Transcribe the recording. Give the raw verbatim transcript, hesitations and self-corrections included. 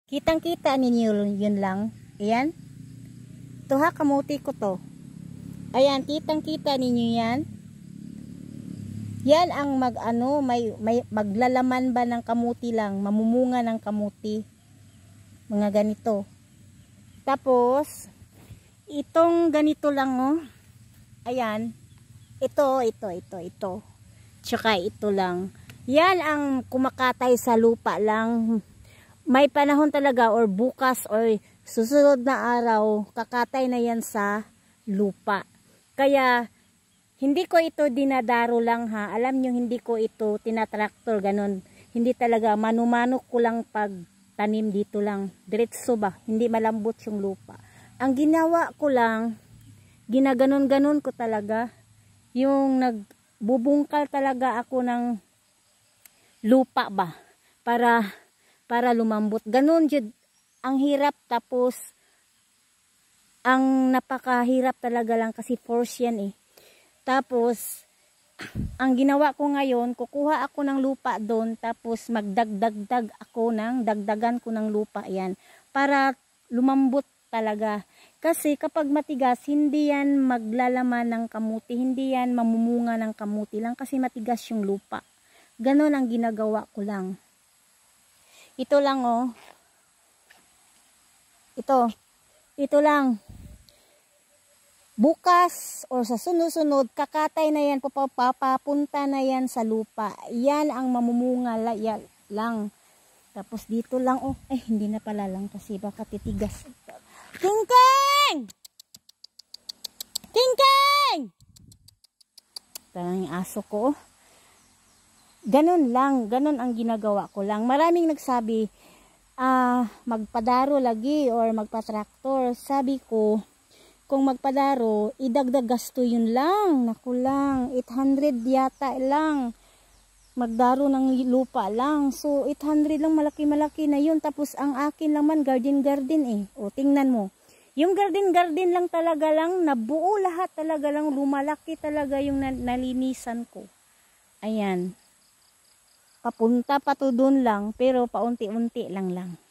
Kitang-kita ninyo yun lang. Ayan. Ito ha, kamuti ko to. Ayan, kitang-kita ninyo yan. Yan ang mag ano, may, may maglalaman ba ng kamuti lang, mamumunga ng kamuti. Mga ganito. Tapos itong ganito lang oh. Ayan. Ito, ito, ito, ito. Tsaka ito lang. Yan ang kumakatay sa lupa lang. May panahon talaga or bukas or susunod na araw, kakatay na yan sa lupa. Kaya hindi ko ito dinadaro lang ha. Alam nyo, hindi ko ito tinatraktor ganon. Hindi talaga, manu-mano ko lang pag tanim dito lang. Diretso ba? Hindi malambot yung lupa. Ang ginawa ko lang, ginaganon-ganon ko talaga. Yung nagbubungkal talaga ako ng lupa ba? Para, para lumambot. Ganon jud ang hirap, tapos ang napakahirap talaga lang kasi force yan eh. Tapos ang ginawa ko ngayon, kukuha ako ng lupa doon, tapos magdagdagdag ako ng dagdagan ko ng lupa yan para lumambot talaga. Kasi kapag matigas, hindi yan maglalaman ng kamuti, hindi yan mamumunga ng kamuti lang kasi matigas yung lupa. Ganon ang ginagawa ko lang. Ito lang oh. Ito. Ito lang. Bukas or sa sunod-sunod, kakatay na yan, papapunta na yan sa lupa. Yan ang mamumunga lang. Tapos dito lang, oh, ay hindi na pala lang kasi baka titigas. King-king! King-king! Ito lang yung aso ko. Ganon lang, ganon ang ginagawa ko lang. Maraming nagsabi, ah, magpadaro lagi or magpatraktor. Sabi ko, kung magpadaro, idagdag gasto yun lang. Naku lang, eight hundred yata lang. Magdaro ng lupa lang. So, eight hundred lang, malaki-malaki na yun. Tapos, ang akin naman, garden-garden eh. O, tingnan mo. Yung garden-garden lang talaga lang, nabuo lahat talaga lang, lumalaki talaga yung nalinisan ko. Ayan. Papunta pa to dun lang, pero paunti-unti lang lang.